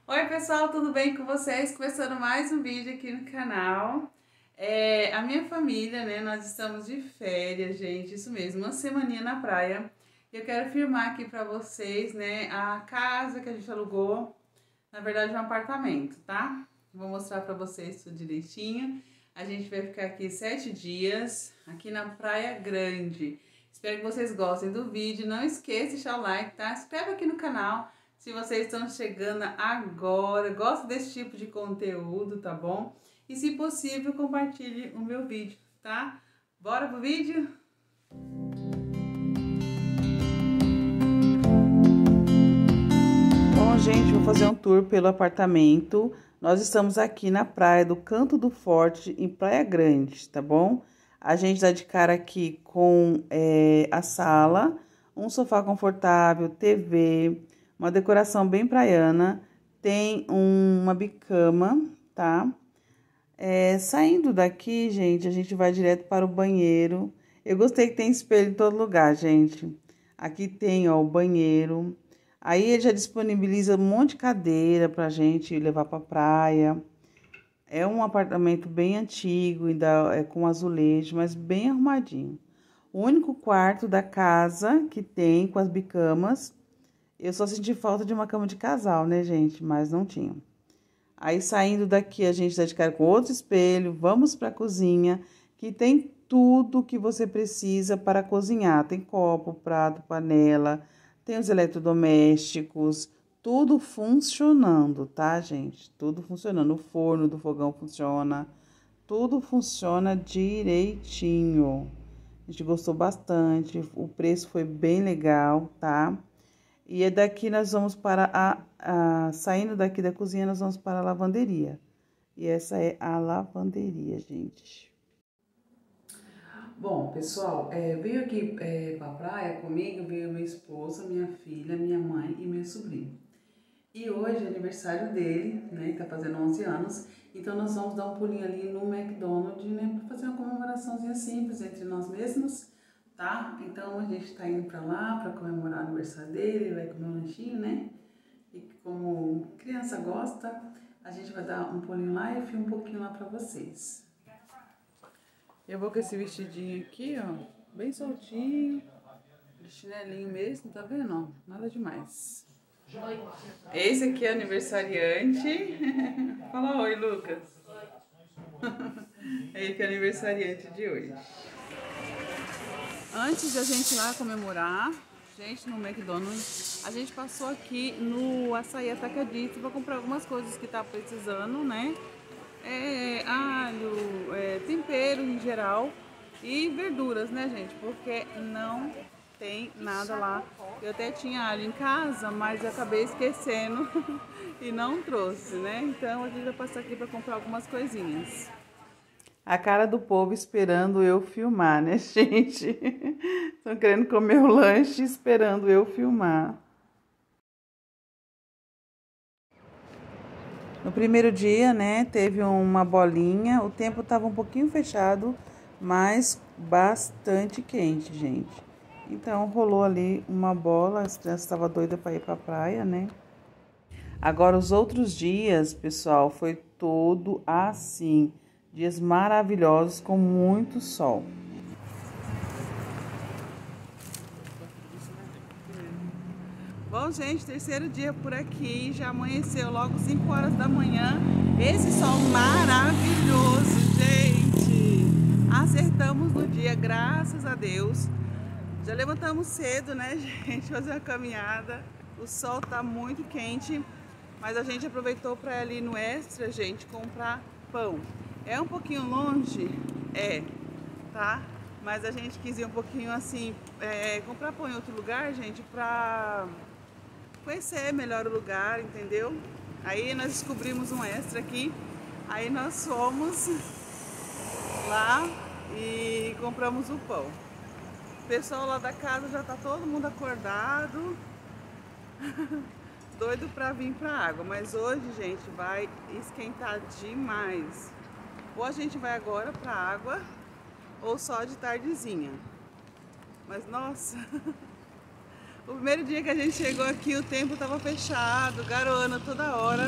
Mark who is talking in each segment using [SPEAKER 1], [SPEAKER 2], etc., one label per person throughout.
[SPEAKER 1] Oi pessoal, tudo bem com vocês? Começando mais um vídeo aqui no canal. A minha família, né, nós estamos de férias, gente, isso mesmo, uma semaninha na praia. Eu quero filmar aqui pra vocês, né, a casa que a gente alugou, na verdade um apartamento, tá? Vou mostrar pra vocês tudo direitinho. A gente vai ficar aqui 7 dias, aqui na Praia Grande. Espero que vocês gostem do vídeo, não esqueça de deixar o like, tá? Se inscreve aqui no canal. Se vocês estão chegando agora, gosta desse tipo de conteúdo, tá bom? E se possível, compartilhe o meu vídeo, tá? Bora pro vídeo? Bom, gente, vou fazer um tour pelo apartamento. Nós estamos aqui na praia do Canto do Forte, em Praia Grande, tá bom? A gente dá de cara aqui com a sala, um sofá confortável, TV... Uma decoração bem praiana, tem uma bicama, tá? Saindo daqui, gente, a gente vai direto para o banheiro. Eu gostei que tem espelho em todo lugar, gente. Aqui tem, ó, o banheiro. Aí ele já disponibiliza um monte de cadeira pra gente levar pra praia. É um apartamento bem antigo, ainda é com azulejo, mas bem arrumadinho. O único quarto da casa que tem com as bicamas. Eu só senti falta de uma cama de casal, né, gente? Mas não tinha. Aí, saindo daqui, a gente dá de cara com outro espelho. Vamos para a cozinha, que tem tudo que você precisa para cozinhar. Tem copo, prato, panela, tem os eletrodomésticos. Tudo funcionando, tá, gente? Tudo funcionando. O forno do fogão funciona. Tudo funciona direitinho. A gente gostou bastante. O preço foi bem legal, tá? E daqui nós vamos para saindo daqui da cozinha, nós vamos para a lavanderia. E essa é a lavanderia, gente. Bom, pessoal, veio aqui para a praia comigo, veio minha esposa, minha filha, minha mãe e meu sobrinho. E hoje é aniversário dele, né, que tá fazendo 11 anos. Então nós vamos dar um pulinho ali no McDonald's, né, para fazer uma comemoraçãozinha simples entre nós mesmos. Tá? Então a gente tá indo pra lá pra comemorar o aniversário dele, ele vai comer um lanchinho, né? E como criança gosta, a gente vai dar um pulinho lá e eu filmo um pouquinho lá pra vocês. Eu vou com esse vestidinho aqui, ó, bem soltinho, de chinelinho mesmo, tá vendo? Ó, nada demais. Esse aqui é aniversariante. Fala oi, Lucas. Ele que é aniversariante de hoje. Antes de a gente ir lá comemorar, gente, no McDonald's, a gente passou aqui no Açaí Atacadista para comprar algumas coisas que tá precisando, né? Alho, tempero em geral e verduras, né, gente? Porque não tem nada lá. Eu até tinha alho em casa, mas eu acabei esquecendo e não trouxe, né? Então a gente vai passar aqui para comprar algumas coisinhas. A cara do povo esperando eu filmar, né, gente? Estão querendo comer o lanche esperando eu filmar. No primeiro dia, né, teve uma bolinha. O tempo estava um pouquinho fechado, mas bastante quente, gente. Então, rolou ali uma bola. As crianças estavam doidas para ir para a praia, né? Agora, os outros dias, pessoal, foi todo assim. Dias maravilhosos com muito sol. Bom, gente, terceiro dia por aqui, já amanheceu logo 5 horas da manhã. Esse sol maravilhoso, gente. Acertamos no dia, graças a Deus. Já levantamos cedo, né, gente, fazer uma caminhada. O sol tá muito quente, mas a gente aproveitou para ir ali no Extra, gente, comprar pão. É um pouquinho longe, tá? Mas a gente quis ir um pouquinho assim, comprar pão em outro lugar, gente, pra conhecer melhor o lugar, entendeu? Aí nós descobrimos um Extra aqui, aí nós fomos lá e compramos o pão. O pessoal lá da casa já tá todo mundo acordado, doido pra vir pra água, mas hoje, gente, vai esquentar demais. Ou a gente vai agora pra água, ou só de tardezinha. Mas, nossa, O primeiro dia que a gente chegou aqui, o tempo estava fechado, garoando toda hora.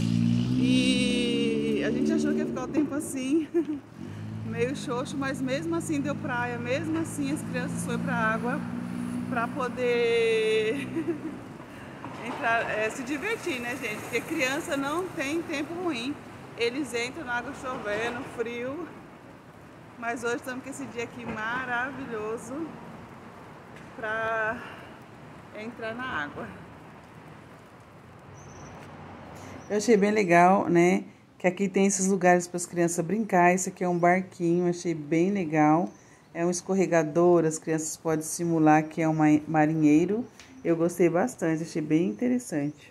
[SPEAKER 1] E a gente achou que ia ficar o tempo assim, meio xoxo, mas mesmo assim deu praia, mesmo assim as crianças foram pra água pra poder entrar, se divertir, né, gente? Porque criança não tem tempo ruim. Eles entram na água chovendo, frio. Mas hoje estamos com esse dia aqui maravilhoso pra entrar na água. Eu achei bem legal, né? Que aqui tem esses lugares para as crianças brincar. Esse aqui é um barquinho, achei bem legal. É um escorregador, as crianças podem simular que é um marinheiro. Eu gostei bastante, achei bem interessante.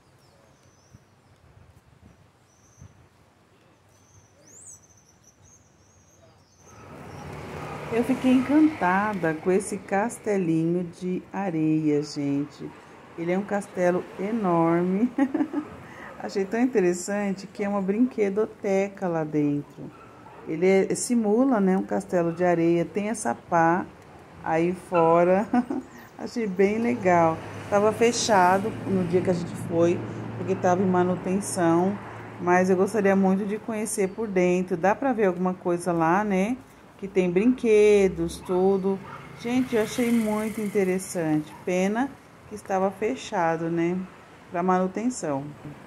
[SPEAKER 1] Eu fiquei encantada com esse castelinho de areia, gente. Ele é um castelo enorme. Achei tão interessante que é uma brinquedoteca lá dentro. Ele simula, né, um castelo de areia, tem essa pá aí fora. Achei bem legal. Tava fechado no dia que a gente foi, porque tava em manutenção, mas eu gostaria muito de conhecer por dentro. Dá pra ver alguma coisa lá, né? Que tem brinquedos, tudo. Gente, eu achei muito interessante. Pena que estava fechado, né, para manutenção.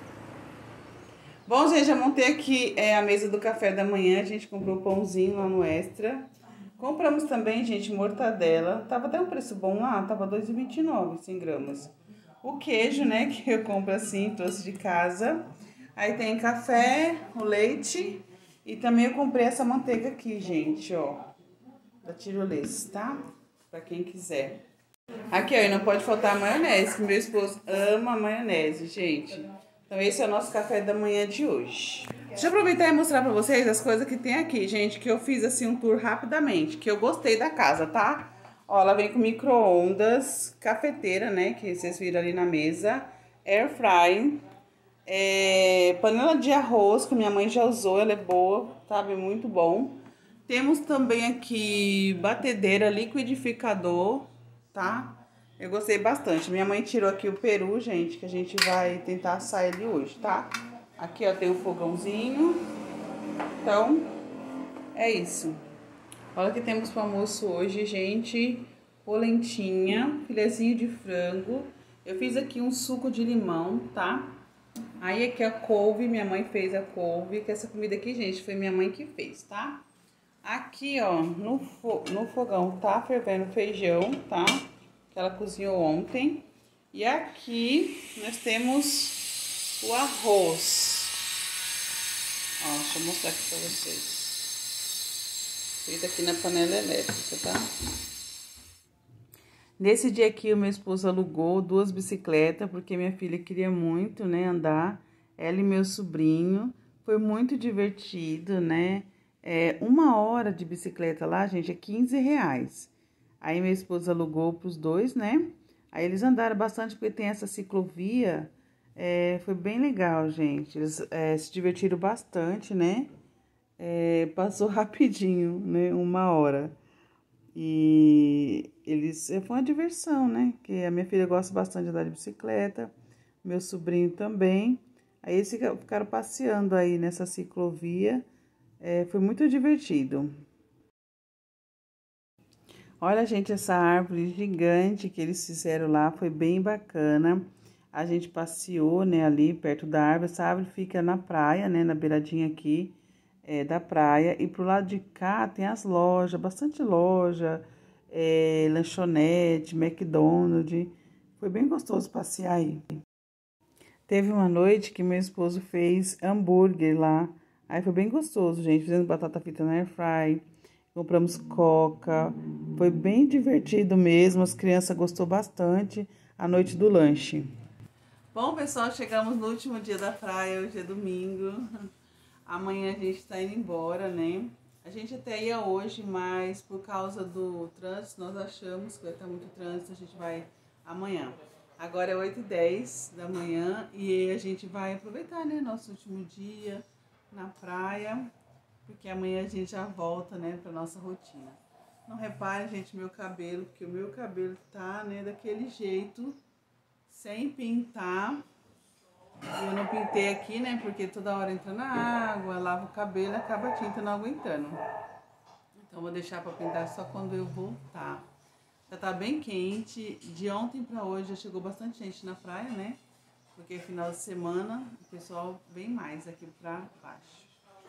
[SPEAKER 1] Bom, gente, já montei aqui a mesa do café da manhã. A gente comprou pãozinho lá no Extra. Compramos também, gente, mortadela. Tava até um preço bom lá, tava R$ 2,29, 100 gramas. O queijo, né, que eu compro assim, trouxe de casa. Aí tem café, o leite. E também eu comprei essa manteiga aqui, gente, ó. Da Tirolesa, tá? Pra quem quiser. Aqui, ó, e não pode faltar a maionese, que meu esposo ama maionese, gente. Então esse é o nosso café da manhã de hoje. Deixa eu aproveitar e mostrar pra vocês as coisas que tem aqui, gente, que eu fiz assim um tour rapidamente, que eu gostei da casa, tá? Ó, ela vem com micro-ondas, cafeteira, né, que vocês viram ali na mesa, air fry, panela de arroz, que minha mãe já usou, ela é boa, sabe, muito bom. Temos também aqui batedeira, liquidificador, tá? Eu gostei bastante. Minha mãe tirou aqui o peru, gente, que a gente vai tentar assar ele hoje, tá? Aqui, ó, tem o fogãozinho. Então, é isso. Olha o que temos para almoço hoje, gente. Polentinha, filezinho de frango. Eu fiz aqui um suco de limão, tá? Aí aqui a couve, minha mãe fez a couve. Que essa comida aqui, gente, foi minha mãe que fez, tá? Aqui, ó, no fogão tá fervendo feijão, tá? Que ela cozinhou ontem. E aqui nós temos o arroz. Ó, deixa eu mostrar aqui pra vocês. Feito aqui na panela elétrica, tá? Nesse dia aqui, o meu esposo alugou 2 bicicletas, porque minha filha queria muito, né, andar. Ela e meu sobrinho. Foi muito divertido, né? 1 hora de bicicleta lá, gente, é R$ 15. Aí meu esposo alugou pros dois, né? Aí eles andaram bastante, porque tem essa ciclovia. Foi bem legal, gente. Eles se divertiram bastante, né? Passou rapidinho, né? 1 hora. E foi uma diversão, né? Que a minha filha gosta bastante de andar de bicicleta, meu sobrinho também. Aí eles ficaram passeando aí nessa ciclovia. Foi muito divertido. Olha, gente, essa árvore gigante que eles fizeram lá foi bem bacana. A gente passeou, né, ali perto da árvore. Essa árvore fica na praia, né, na beiradinha aqui da praia. E pro lado de cá tem as lojas, bastante loja, lanchonete, McDonald's. Foi bem gostoso passear aí. Teve uma noite que meu esposo fez hambúrguer lá. Aí foi bem gostoso, gente. Fizemos batata frita na air fry. Compramos coca. Foi bem divertido mesmo. As crianças gostou bastante a noite do lanche. Bom, pessoal, chegamos no último dia da praia. Hoje é domingo. Amanhã a gente tá indo embora, né? A gente até ia hoje, mas por causa do trânsito, nós achamos que vai estar muito trânsito. A gente vai amanhã. Agora é 8h10 da manhã e a gente vai aproveitar, né, nosso último dia na praia, porque amanhã a gente já volta, né, para nossa rotina. Não repare, gente, meu cabelo, porque o meu cabelo tá, né, daquele jeito, sem pintar. Eu não pintei aqui, né, porque toda hora entra na água, lava o cabelo e acaba a tinta não aguentando. Então vou deixar para pintar só quando eu voltar. Já tá bem quente, de ontem para hoje já chegou bastante gente na praia, né? Porque final de semana o pessoal vem mais aqui para baixo.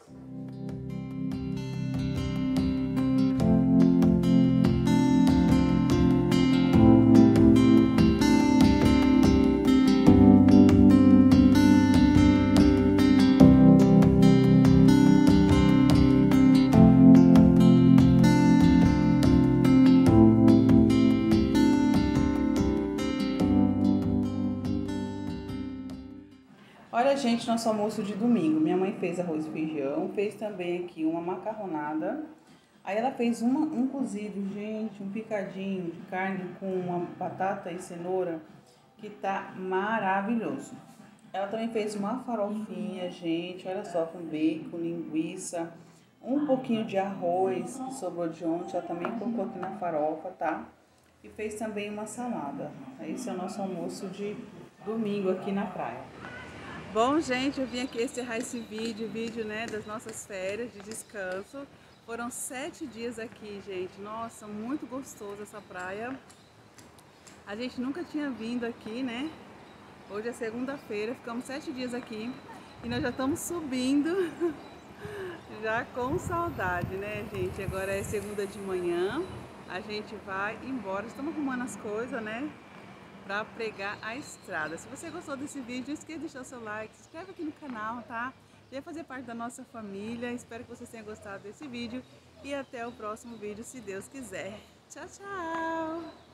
[SPEAKER 1] Olha, gente, nosso almoço de domingo. Minha mãe fez arroz e feijão, fez também aqui uma macarronada. Aí ela fez um cozido, gente, um picadinho de carne com uma batata e cenoura, que tá maravilhoso. Ela também fez uma farofinha, gente, olha só, com bacon, linguiça, um pouquinho de arroz que sobrou de ontem, ela também colocou aqui na farofa, tá? E fez também uma salada. Esse é o nosso almoço de domingo aqui na praia. Bom, gente, eu vim aqui encerrar esse vídeo, né, das nossas férias de descanso. Foram 7 dias aqui, gente. Nossa, muito gostoso essa praia. A gente nunca tinha vindo aqui, né? Hoje é segunda-feira, ficamos 7 dias aqui e nós já estamos subindo, já com saudade, né, gente? Agora é segunda de manhã, a gente vai embora. Estamos arrumando as coisas, né? Para pregar a estrada. Se você gostou desse vídeo, não esqueça de deixar o seu like, se inscreve aqui no canal, tá? Venha fazer parte da nossa família. Espero que vocês tenham gostado desse vídeo e até o próximo vídeo, se Deus quiser. Tchau, tchau!